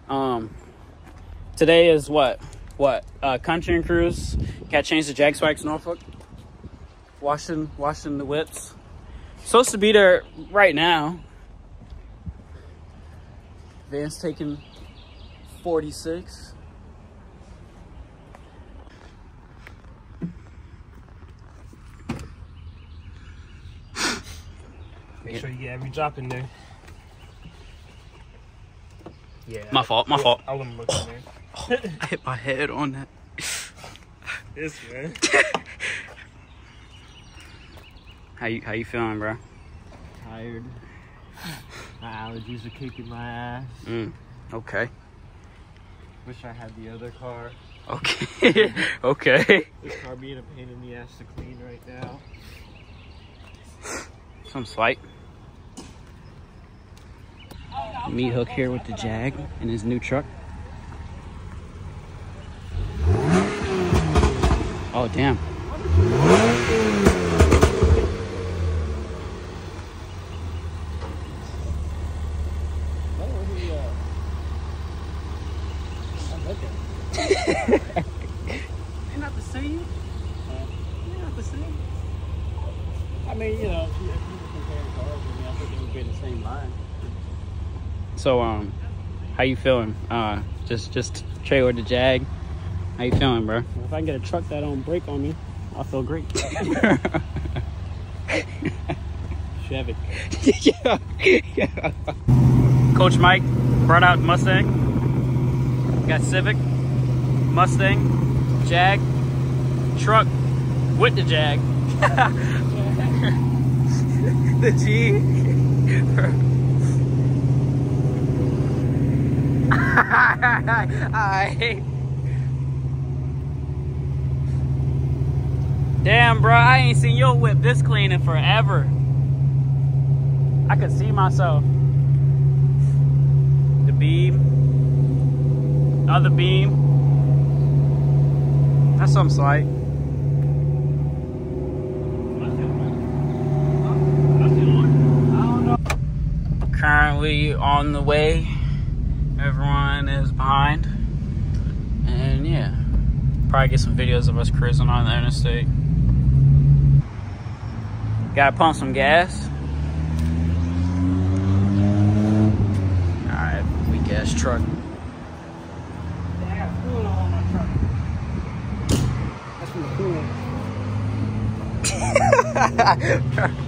Today is what? Country and Cruise. Got changed to Jag Swags Norfolk. Washing the whips. Supposed to be there right now. Van's taking 46. Make sure you get every drop in there. Yeah. My fault. I wouldn't look in there. I hit my head on that. This man. How you feeling, bro? Tired. My allergies are kicking my ass. Okay. Wish I had the other car. Okay. Okay. This car being a pain in the ass to clean right now. Some slight. Meat Hook here with the Jag in his new truck. Oh, damn. They're not the same. They're not the same. I mean, you know, if you were comparing cars, I think it would be in the same line. So, how you feeling? Just trailer the Jag. How you feeling, bro? Well, if I can get a truck that don't break on me, I'll feel great. Chevy. Yeah. Coach Mike brought out Mustang. Got Civic, Mustang, Jag, truck with the Jag. The G. Damn, bro, I ain't seen your whip this clean in forever. I could see myself. The beam, other beam. That's something slight. Currently on the way. Everyone is behind. And yeah, probably get some videos of us cruising on the interstate. Gotta pump some gas. Alright, we gas truck. They have fluid on my truck. That's from the pool.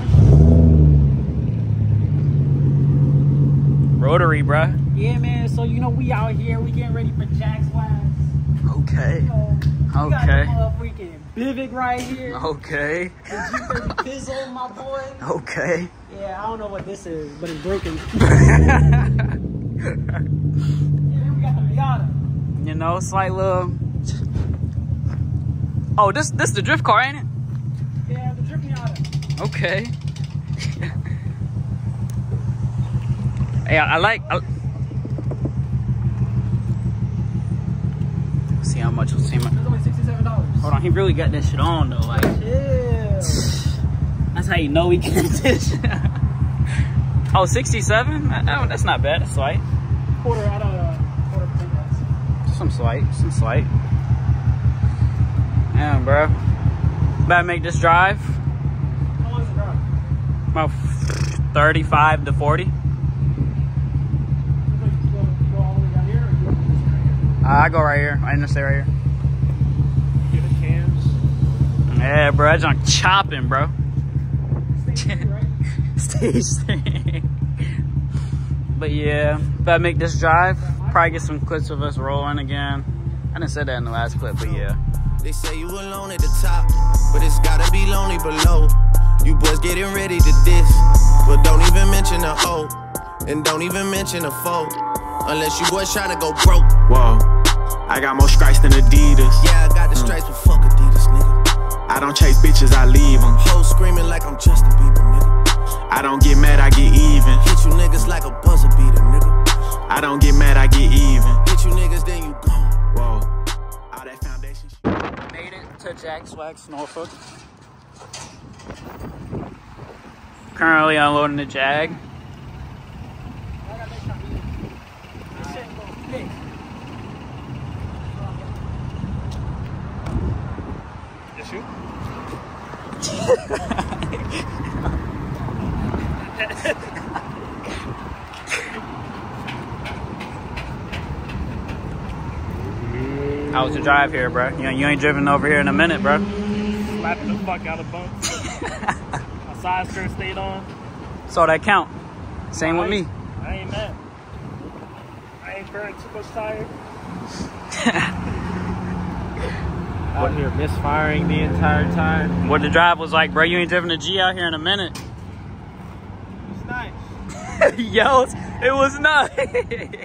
Rotary, bruh. Yeah, man. So you know we out here. We getting ready for Jag Swags. Okay. You know, we got Okay. the motherfucking Bivig right here. Okay. The G30 Pizzle, my boy. Okay. Yeah, I don't know what this is, but it's broken. Yeah, then we got the Miata. You know, slight little. Oh, this the drift car, ain't it? Yeah, the Drip Miata. Okay. Hey, I like. See how much. See how much. It's only $67. Hold on, he really got that shit on though. Like, Yeah. that's how you know we can do this. Oh, 67? Oh, that's not bad. That's slight. Quarter out of quarter percent gas. Some slight. Damn, bro. About to make this drive. How long is the drive? About 35 to 40. You go all the way down here, or you go this way right here? I go right here. I interstate right here. Get the cams. Yeah, bro. That junk chopping, bro. Stage 3, right? Stage 3. But yeah, about to make this drive. Probably get some clips of us rolling again. I didn't say that in the last clip, but yeah. They say you alone at the top, but it's gotta be lonely below. You boys getting ready to diss, but don't even mention a O, and don't even mention a foe, unless you boys trying to go broke. Whoa, I got more stripes than Adidas. Yeah, I got the stripes, but fuck Adidas, nigga. I don't chase bitches, I leave them. Hoes screaming like I'm Justin Bieber, nigga. I don't get mad, I get even. Hit you niggas like a buzzer beater, nigga. I don't get mad, I get even. Hit you niggas, then you gone. Whoa, all that foundation shit. Made it to Jag Swags Norfolk. Currently unloading the Jag. Just shoot. How was the drive here, bro? You ain't driven over here in a minute, bro. Slapping the fuck out of bumps. My side skirt stayed on. So that count. Same with me. I ain't mad. I ain't burning too much tire. Out here misfiring the entire time. What the drive was like, bro? You ain't driven a G out here in a minute. It's nice. Yo, it was nice. It's been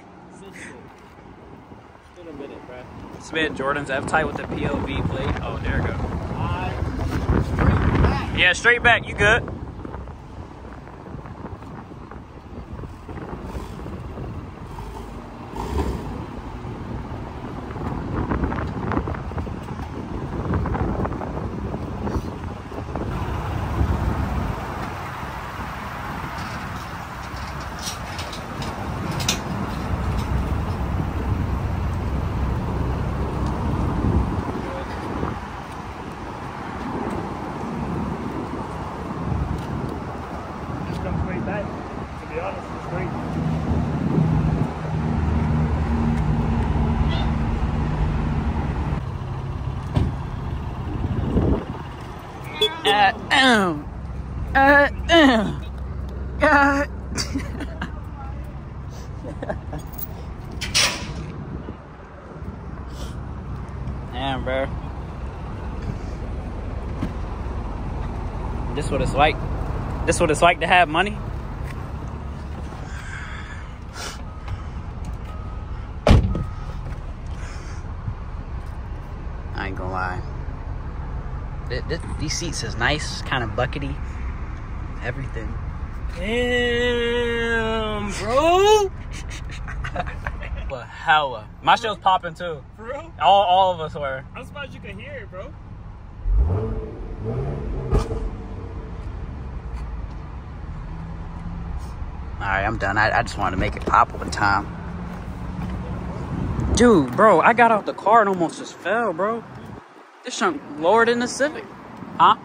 a minute, bro. Smith Jordan's F-Type with the POV plate. Oh, there we go. Straight back. Yeah, straight back. You good? Damn, bro. This what it's like. This what it's like to have money. I ain't gonna lie. These seats is nice, kind of buckety. Everything. Damn, bro. But hella. My shit was popping too. For real? All of us were. I'm surprised you could hear it, bro. Alright, I'm done. I just wanted to make it pop one time. Dude, bro, I got out the car and almost just fell, bro. This junk lower than the Civic. Huh?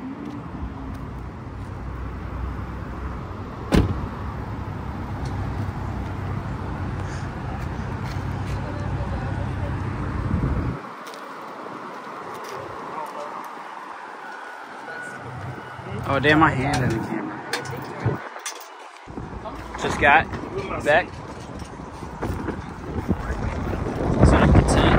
Oh, damn, my hand in the camera. Just got back. So I'm content.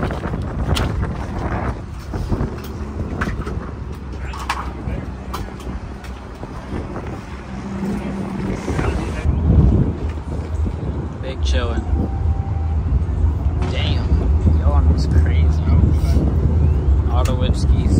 Big chillin'. Damn. Y'all was crazy. Auto whip skis.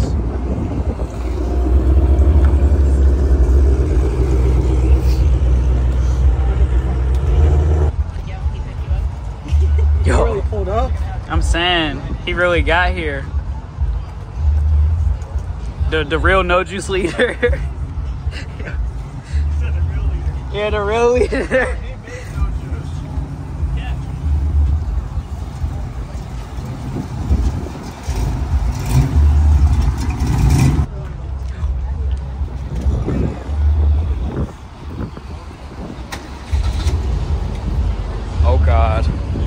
Yo, Really pulled up. I'm saying he really got here. The real no juice leader. Yeah, the real leader. Oh God.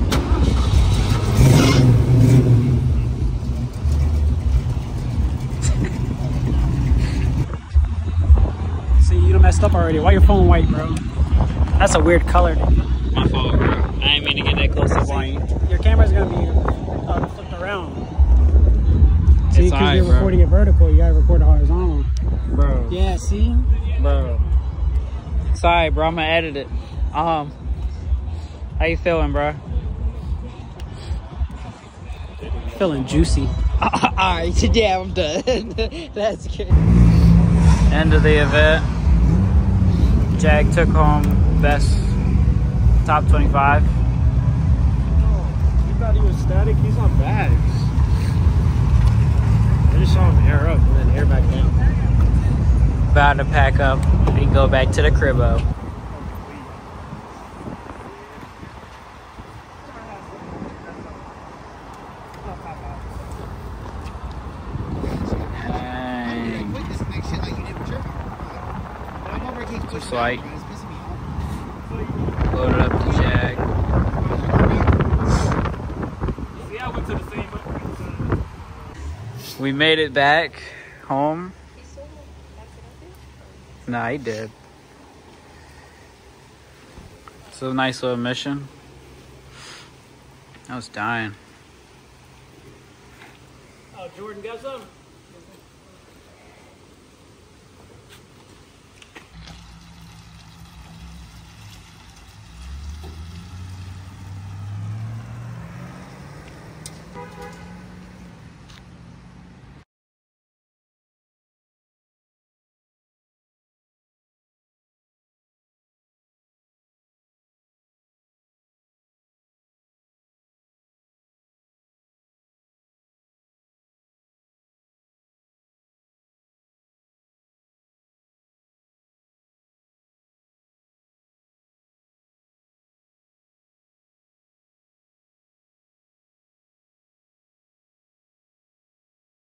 See, you done messed up already. Why your phone white, bro? That's a weird color. My fault, bro. I ain't mean to get that close to point. Your camera's gonna be flipped around. See, It's because alright, you're bro. recording it vertical, you gotta record it horizontal. Bro. Yeah, see? Bro. Sorry, bro. I'm gonna edit it. How you feeling, bro? Feeling juicy. Alright, yeah, I'm done. That's good. End of the event. Jag took home best top 25. You thought he was static? He's on bags. I just saw him air up and then air back down. About to pack up and go back to the cribbo. looks like. Loaded up the Jag. See, I went to the same. We made it back home. Nah, he did. It's a nice little mission. I was dying. Oh, Jordan got some?